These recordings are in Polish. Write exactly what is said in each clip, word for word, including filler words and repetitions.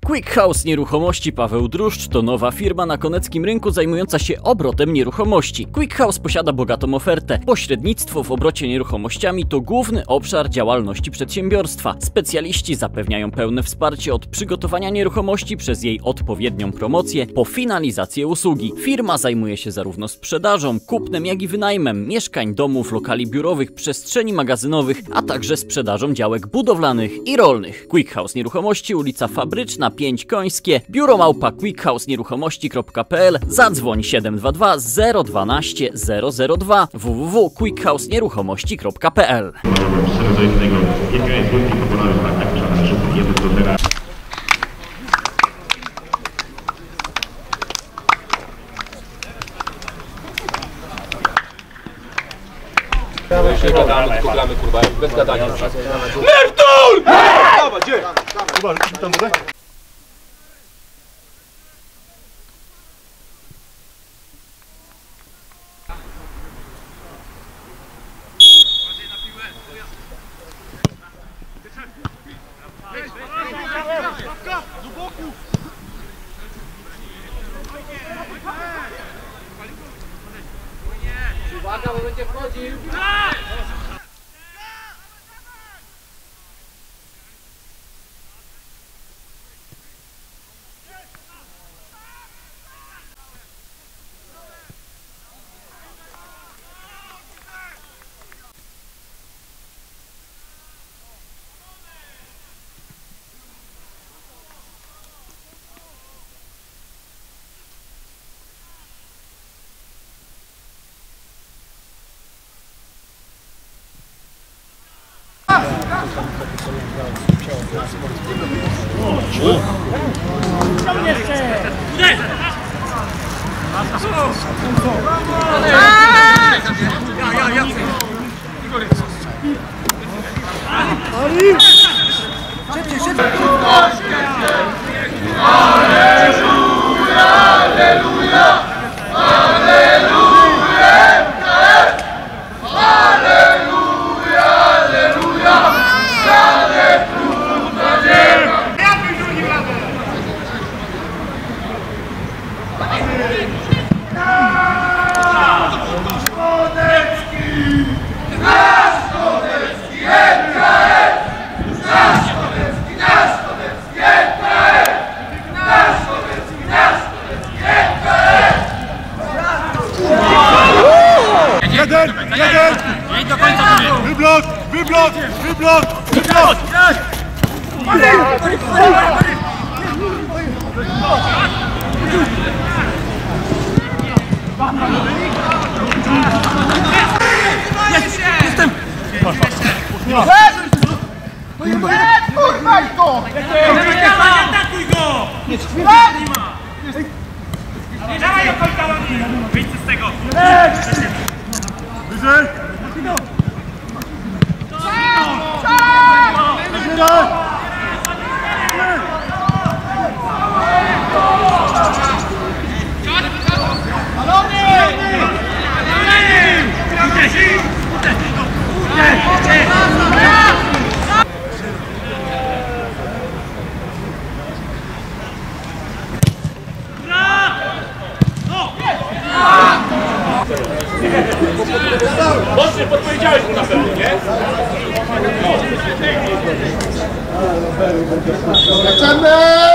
Quick House Nieruchomości Paweł Druszcz to nowa firma na koneckim rynku zajmująca się obrotem nieruchomości. Quick House posiada bogatą ofertę. Pośrednictwo w obrocie nieruchomościami to główny obszar działalności przedsiębiorstwa. Specjaliści zapewniają pełne wsparcie od przygotowania nieruchomości przez jej odpowiednią promocję po finalizację usługi. Firma zajmuje się zarówno sprzedażą, kupnem, jak i wynajmem mieszkań, domów, lokali biurowych, przestrzeni magazynowych, a także sprzedażą działek budowlanych i rolnych. Quick House Nieruchomości, ulica Fabryczna pięć Końskie, biuro małpa quick house nieruchomości kropka p l, zadzwoń siedem dwa dwa zero jeden dwa zero zero dwa w w w kropka quick house nieruchomości kropka p l. Już nie gadamy, tylko gramy, kurwa, bez gadania. Nertul! Dawaj, gdzie? Chyba, rzucimy tam wodę? Uwaga, bo będzie wchodził! Jeden! Jeden! Nie do końca mówię! Wyblok! Wyblok! Wyblok! Wyblok! Jestem! Kurwaj to! Nie atakuj go! Nie ma! Dawaj do końca! Wyjdź z tego! Wyżej! Mocniej podpowiedziałeś mu na pewno, nie? Lecimy!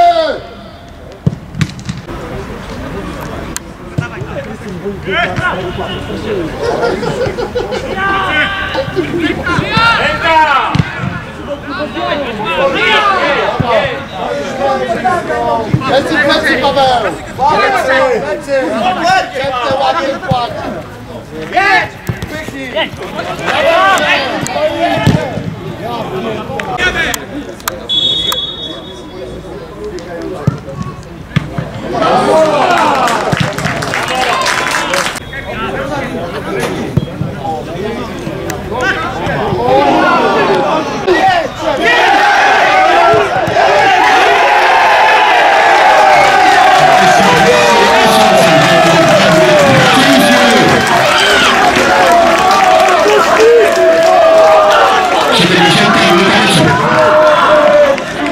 Ręka! Plecy, plecy, Paweł! Plecy! Plecy! Plecy! Ładnie płacz! Jedź! Jedź! siedemdziesiąt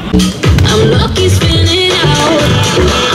I'm lucky spinning out.